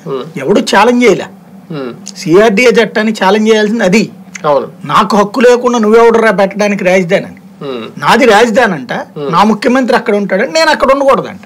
ఎవడు ఛాలెంజ్ చేయలే. సిఆర్డిఏ చట్టాన్ని ఛాలెంజ్ చేయాల్సింది అది. నాకు హక్కు లేకుండా నువ్వెవడరా పెట్టడానికి రాజధాని అని. నాది రాజధాని అంట, నా ముఖ్యమంత్రి అక్కడ ఉంటాడని నేను అక్కడ ఉండకూడదంట.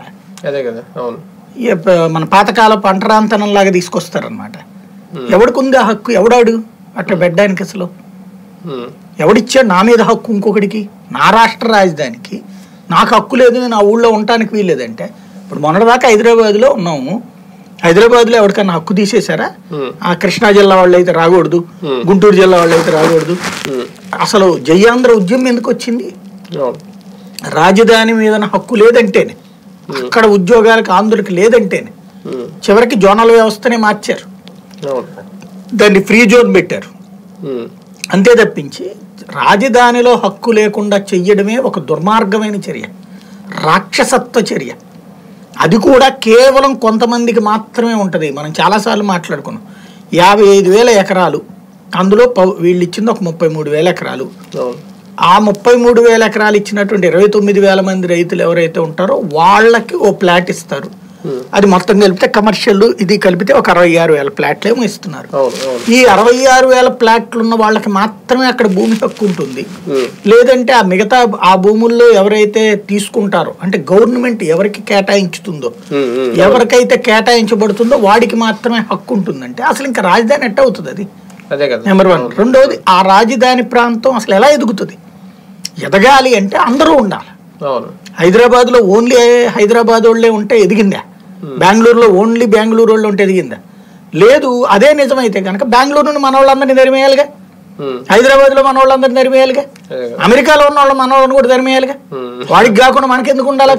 మన పాతకాలపు అంటరాంతనం లాగా తీసుకొస్తారనమాట. ఎవడికి ఉంది ఆ హక్కు? ఎవడాడు అట్లా పెట్టడానికి? అసలు ఎవడిచ్చాడు నా మీద హక్కు ఇంకొకటికి? నా రాష్ట్ర రాజధానికి నాకు హక్కు లేదు, నేను ఆ ఊళ్ళో ఉండటానికి వీల్లేదంటే. ఇప్పుడు మొన్నటిదాకా హైదరాబాద్లో ఉన్నాము, హైదరాబాద్లో ఎవరికన్నా హక్కు తీసేశారా? ఆ కృష్ణా జిల్లా వాళ్ళు అయితే రాకూడదు, గుంటూరు జిల్లా వాళ్ళు అయితే రాకూడదు. అసలు జయాంధ్ర ఉద్యమం ఎందుకు వచ్చింది? రాజధాని మీద హక్కు లేదంటేనే, అక్కడ ఉద్యోగాలకు ఆంధ్రులకు లేదంటేనే చివరికి జోనల్ వ్యవస్థనే మార్చారు, దాన్ని ఫ్రీ జోన్ పెట్టారు. అంతే తప్పించి రాజధానిలో హక్కు లేకుండా చెయ్యడమే ఒక దుర్మార్గమైన చర్య, రాక్షసత్వ చర్య. అది కూడా కేవలం కొంతమందికి మాత్రమే ఉంటుంది. మనం చాలాసార్లు మాట్లాడుకున్నాం. 55,000 ఎకరాలు, అందులో వీళ్ళు ఇచ్చింది ఒక 33,000 ఎకరాలు. ఆ 33,000 ఎకరాలు ఇచ్చినటువంటి 29,000 మంది రైతులు ఎవరైతే ఉంటారో వాళ్ళకి ఓ ప్లాట్ ఇస్తారు. అది మొత్తం కలిపితే కమర్షియల్ ఇది కలిపితే ఒక 66,000 ప్లాట్లు ఏమో ఇస్తున్నారు. ఈ 66,000 ప్లాట్లు ఉన్న వాళ్ళకి మాత్రమే అక్కడ భూమి హక్కు ఉంటుంది. లేదంటే ఆ మిగతా ఆ భూముల్లో ఎవరైతే తీసుకుంటారో, అంటే గవర్నమెంట్ ఎవరికి కేటాయించుతుందో, ఎవరికైతే కేటాయించబడుతుందో వాడికి మాత్రమే హక్కు ఉంటుందంటే అసలు ఇంకా రాజధాని ఎట్ట అవుతుంది? అది నెంబర్ 1. రెండవది, ఆ రాజధాని ప్రాంతం అసలు ఎలా ఎదుగుతుంది? ఎదగాలి అంటే అందరూ ఉండాలి. హైదరాబాద్లో ఓన్లీ హైదరాబాద్ వాళ్ళే ఉంటే ఎదిగిందా? బెంగళూరులో ఓన్లీ బెంగళూరు వాళ్ళు ఉంటే ఎదిగిందా? లేదు. అదే నిజమైతే కనుక బెంగళూరు నుండి మన వాళ్ళందరినీ తరిమేయాలిగా, హైదరాబాద్లో మన వాళ్ళందరినీ తరిమేయాలిగా, అమెరికాలో ఉన్న వాళ్ళు మన వాళ్ళని కూడా తరిమేయాలిగా. వాడికి కాకుండా మనకెందుకు ఉండాలి?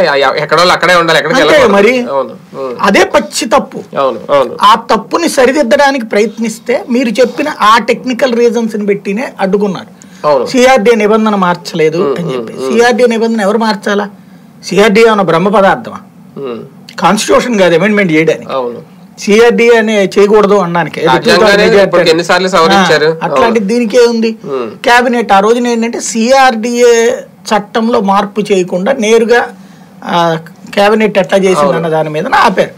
అంతే మరి. అదే పచ్చి తప్పు. ఆ తప్పుని సరిదిద్దడానికి ప్రయత్నిస్తే మీరు చెప్పిన ఆ టెక్నికల్ రీజన్స్ ని పెట్టినే అడ్డుకున్నారు. సిఆర్డిఏ నిబంధన మార్చలేదు అని చెప్పి. సిఆర్డిఏ నిబంధన ఎవరు మార్చాలా? సిఆర్డిఏ అన్న బ్రహ్మ పదార్థమా? కాన్స్టిట్యూషన్ కాదు అమెండ్మెంట్ చేయడానికి. సిఆర్డిఏ అనే చేయకూడదు అనడానికి. అట్లాంటి దీనికే ఉంది. కేబినెట్ ఆ రోజున ఏంటంటే సిఆర్డిఏ చట్టంలో మార్పు చేయకుండా నేరుగా కేబినెట్ ఎట్లా చేసింది అన్న దాని మీద ఆపారు.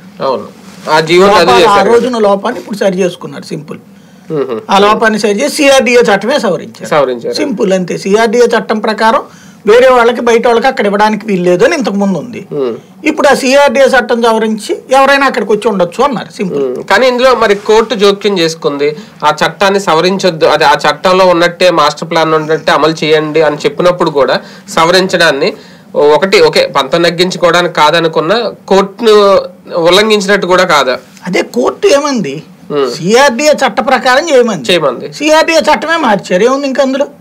ఆ రోజున లోపాన్ని ఇప్పుడు సరి చేసుకున్నారు. సింపుల్. ఆ లోపాన్ని సరి చేసి సిఆర్డిఏ చట్టమే సవరించారు. సింపుల్ అంతే. సిఆర్డిఏ చట్టం ప్రకారం వేరే వాళ్ళకి బయట వాళ్ళకి అక్కడ ఇవ్వడానికి వీల్లేదు అని ఇంతకు ముందు ఉంది. ఇప్పుడు ఆ సిఆర్డిఏ చట్టం సవరించి ఎవరైనా అక్కడికి వచ్చి ఉండొచ్చు అన్నారు. సింపుల్. కానీ ఇందులో మరి కోర్టు జోక్యం చేసుకుంది. ఆ చట్టాన్ని సవరించొద్దు, అది ఆ చట్టంలో ఉన్నట్టే మాస్టర్ ప్లాన్ ఉన్నట్టే అమలు చేయండి అని చెప్పినప్పుడు కూడా సవరించడాన్ని ఓకే పంతం నగ్గించుకోవడానికి కాదనుకున్న కోర్టును ఉల్లంఘించినట్టు కూడా కాదా? అదే కోర్టు ఏమంది? సిఆర్డిఏ చట్ట ప్రకారం చేయమంది. సిఆర్డిఏ చట్టమే మార్చారు. ఏముంది ఇంకా అందులో?